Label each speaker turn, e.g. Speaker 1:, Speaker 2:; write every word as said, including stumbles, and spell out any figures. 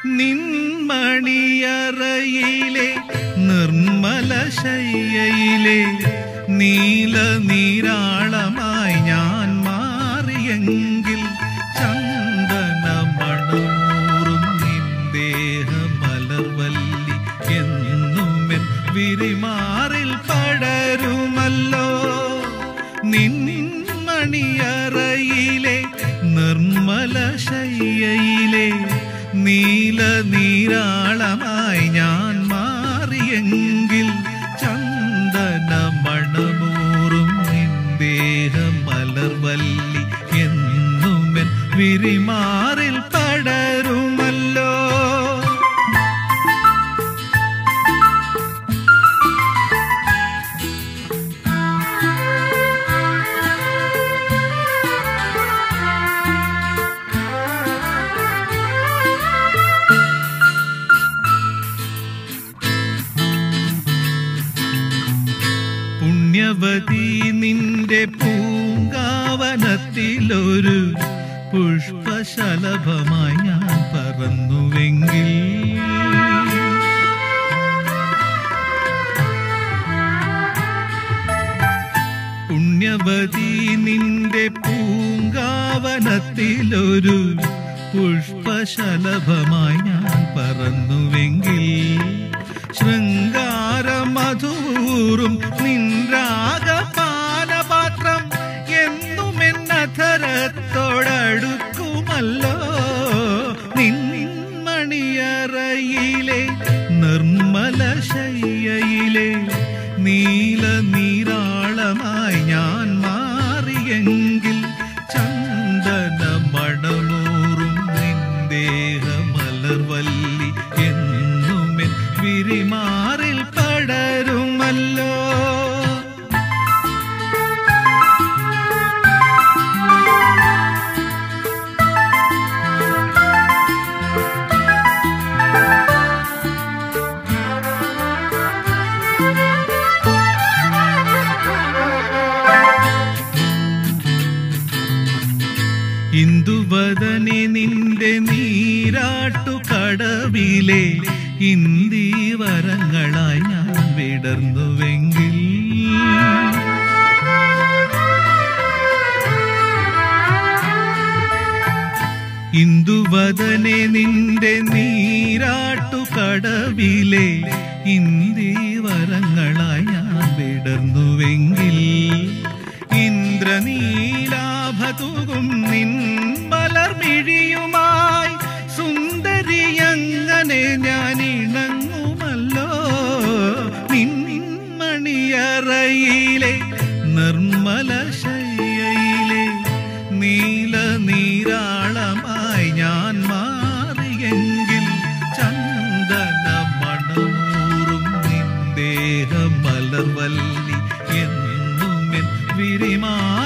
Speaker 1: നിൻമണിയറയിലെ നിർമ്മല ശയ്യയിലെ നീല നീരാളമായി ഞാൻ മാറിയെങ്കിൽ ചന്ദന മണമൂറും നിന്ദേഹ മലർവല്ലി എന്നുമെൻ വിരിമാറിൽ പടരുമല്ലോ. നിൻമണിയറയിലെ നിർമ്മല ശയ്യയിലെ നീല നീരാളമായി ഞാൻ മാറിയെങ്കിൽ ചന്ദന മണമൂറും നിന്ദേഹ മലർവല്ലി എന്നുമെൻ വിരിമാറിൽ പടരുമല്ലോ. പുണ്യവതി നിന്റെ പൂങ്കാവനത്തിലൊരു പുഷ്പശലഭമായി ഞാൻ പറന്നുവെങ്കിൽ പുണ്യവതി നിന്റെ പൂങ്കാവനത്തിലൊരു പുഷ്പശലഭമായി ഞാൻ പറന്നുവെങ്കിൽ ശൃംഗാരമധൂറും നിൻരാഗപാനപാത്രം എന്നുമെന്നധരത്തോടടുക്കുമല്ലോ. നിൻമണിയറയിലെ നിർമ്മല ശയ്യയിലെ നീല നീരാളമായി ഞാൻ മാറിയെങ്കിൽ ചന്ദന മണമൂറും നിന്ദേഹ മലർവല്ലി എന്നുമെൻ വിരിമാറിൽ പടരുമല്ലോ. ഇന്ദുവദനി നിന്റെ നീരാട്ടുകടവിലെ ഇന്ദീവരങ്ങളായി ഞാൻ വിടർന്നുവെങ്കിൽ ഇന്ദുവദനെ നിന്റെ നീരാട്ടുകടവിലെ ഇന്ദീവരങ്ങളായി ഞാൻ വിടർന്നുവെങ്കിൽ ഇന്ദ്രനീലാഭതുകും നിൻ മലർമിഴിയുമായി സുന്ദരിയങ്ങനെ ഞാൻ ഇണങ്ങുമല്ലോ. നിൻമണിയറയിലെ നിർമ്മല ശയ്യയിലെ നീല നീരാളമായി ഞാൻ മാറിയെങ്കിൽ ചന്ദന മണമൂറും നിന്ദേഹ മലർവല്ലി എന്നുമെൻ വിരിമാ